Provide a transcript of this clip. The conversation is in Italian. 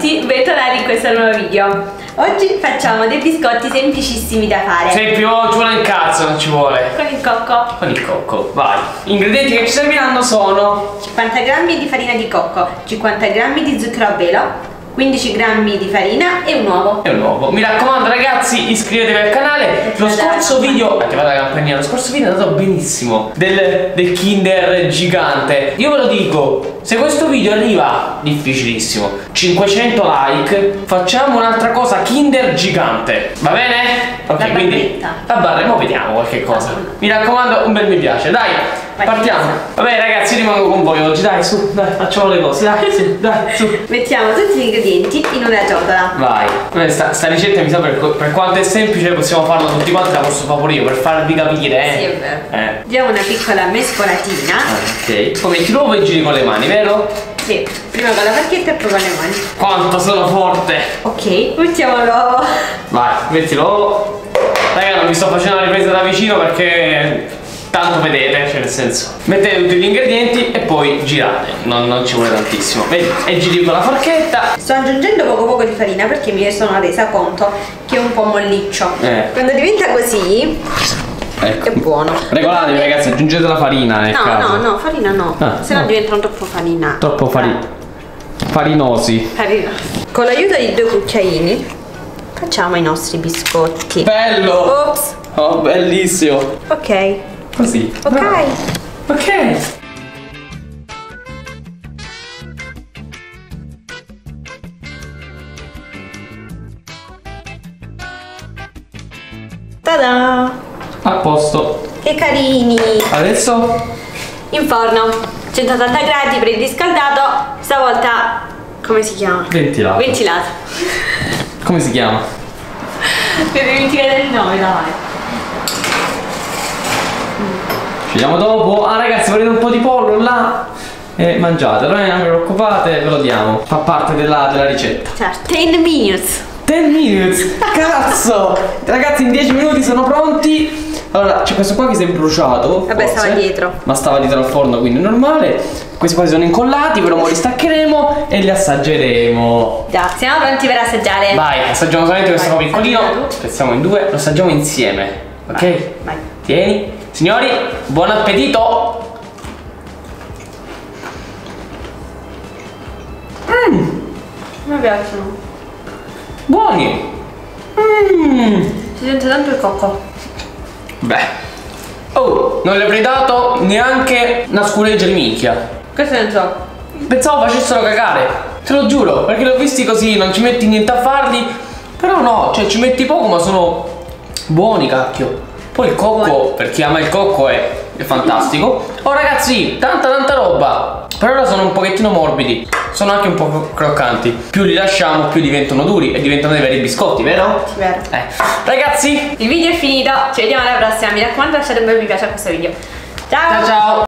ragazzi, bentornati in questo nuovo video. Oggi facciamo dei biscotti semplicissimi da fare. Ci vuole un cazzo, non ci vuole. Con il cocco. Con il cocco, vai. Gli ingredienti che ci serviranno sono 50 g di farina di cocco, 50 g di zucchero a velo, 15 g di farina e un uovo. Mi raccomando ragazzi, iscrivetevi al canale. Lo scorso video, attivate la campanella, lo scorso video è andato benissimo del Kinder gigante. Io ve lo dico, se questo video arriva, difficilissimo, 500 like, facciamo un'altra cosa Kinder gigante. Va bene? Ok, quindi la barra, mo vediamo qualche cosa. Mi raccomando, un bel mi piace, dai. Partiamo. Vabbè ragazzi, io rimango con voi oggi, dai, su, dai, facciamo le cose, dai, sì, dai, su. Mettiamo tutti gli ingredienti in una ciotola. Vai. Sta ricetta mi sa per quanto è semplice possiamo farla tutti quanti, la posso fare pure io per farvi capire, Sì, è vero. Diamo una piccola mescolatina. Ok. Poi metti l'uovo e giri con le mani, vero? Sì, prima con la forchetta e poi con le mani. Quanto sono forte! Ok, mettiamo l'uovo. Vai, metti l'uovo. Raga, non vi sto facendo la ripresa da vicino perché tanto vedete, cioè nel senso, mettete tutti gli ingredienti e poi girate, non ci vuole tantissimo. Vedi? E giri con la forchetta. Sto aggiungendo poco di farina perché mi sono resa conto che è un po' molliccio. Quando diventa così, ecco, è buono. Regolatevi ragazzi, aggiungete la farina nel caso. No, farina no, se no diventano troppo farina. Troppo farinosi. Con l'aiuto di 2 cucchiaini facciamo i nostri biscotti. Bello! Ops. Oh, bellissimo. Ok. Così. Ok. Bravo. Ok. Tada! A posto. Che carini! Adesso? In forno, 180 gradi preriscaldato, stavolta come si chiama? Ventilato. Come si chiama? Per dimenticare il nome, dai. Ci vediamo dopo. Ah ragazzi, volete un po' di pollo là? Mangiatelo, non vi preoccupate, ve lo diamo. Fa parte della ricetta. Certo. 10 minutes. 10 minutes! Cazzo! Ragazzi, in 10 minuti sono pronti. Allora, c'è questo qua che si è bruciato. Vabbè, forse, stava dietro. Ma stava dietro al forno, quindi è normale. Questi qua sono incollati, però ora li staccheremo e li assaggeremo. Già, siamo pronti per assaggiare. Vai, assaggiamo solamente questo qua piccolino. Spezziamo in due, lo assaggiamo insieme. Ok? Vai. Tieni. Signori, buon appetito! Mi piacciono. Buoni! Si sente tanto il cocco. Beh. Oh, non le avrei dato neanche una scureggia di minchia. Che senso? Pensavo facessero cagare. Te lo giuro, perché li ho visti così, non ci metti niente a farli. Però no, cioè ci metti poco ma sono buoni, cacchio. Poi il cocco, per chi ama il cocco è fantastico. Oh ragazzi, tanta roba. Per ora sono un pochettino morbidi. Sono anche un po' croccanti. Più li lasciamo più diventano duri e diventano dei veri biscotti, vero? Sì, vero. Ragazzi, il video è finito. Ci vediamo alla prossima. Mi raccomando, lasciate un bel mi piace a questo video. Ciao. Ciao.